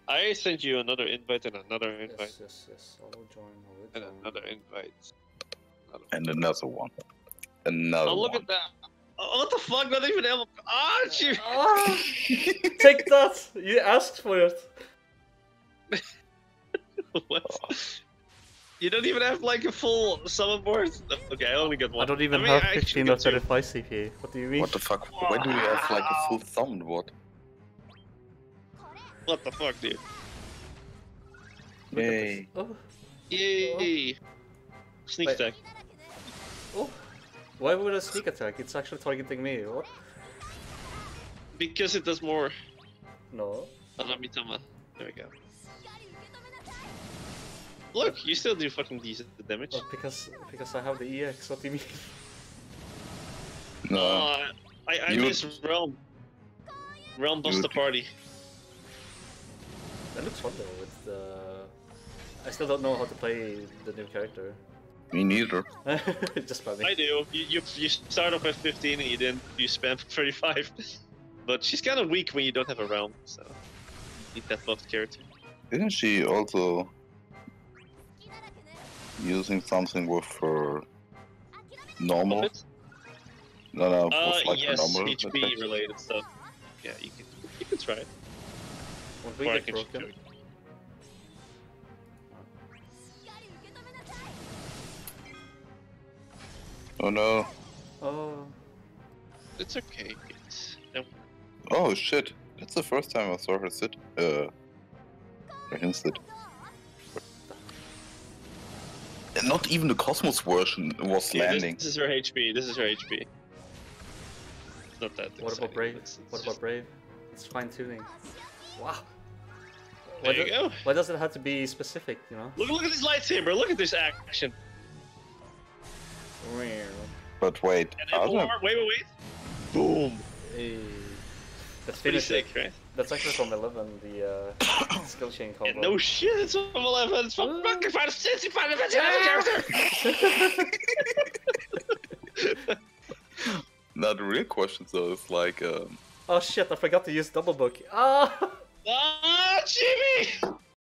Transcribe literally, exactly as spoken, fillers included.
I sent you another invite and another invite. Yes, yes, yes. I will join. I will And join. another invite. Another And another one. Another oh, look one. at that. Oh, what the fuck? Not even able. Ah, shoot. Ah, take that! You asked for it. What? You don't even have like a full summon board? Okay, I only got one. I don't even I mean, have I actually fifteen or got two. thirty-five C P. What do you mean? What the fuck? Why do you have like a full thumb? What? What the fuck, dude? Yay. Oh, Yay! Sneak Wait. attack. oh. Why would a sneak attack? It's actually targeting me. What? Because it does more. No. Anamitama. There we go. Look, you still do fucking decent damage. Oh, because because I have the E X. What do you mean? No. Uh, I, I You- miss Realm. Realm bust You- the party. That looks fun though. With the... I still don't know how to play the new character. Me neither. Just by me. I do. You, you you start off at fifteen and you didn't. You spam thirty-five. But she's kind of weak when you don't have a realm, so you need that buffed character. Isn't she also using something with her normal? Buff it? No, no, Uh, with like yes, her normal H P attacks. related stuff. Yeah, you can you can try it. Won't we Or I get can show broken? you. Oh no. Oh. It's okay. It's, don't Oh shit. That's the first time I saw her sit. Uh. Her him sit. And not even the Cosmos version was Yeah, landing. This is her H P. This is her H P. It's not that. What exciting, about Brave? it's- it's What just- about Brave? It's fine tuning. Wow. There Why you do- go. Why does it have to be specific, you know? Look! Look at this lightsaber. Look at this action. But wait, And are F O there- R. Wait, wait, wait. Boom. Hey. That's Pretty finished. sick, right? That's actually from eleven, the uh, skill chain Yeah, combo. no shit. It's from eleven. It's from Uh. fucking Final Fantasy. Final Fantasy character. Now the real question though is like, um, Oh shit, I forgot to use double book. Ah! Ah, Jimmy!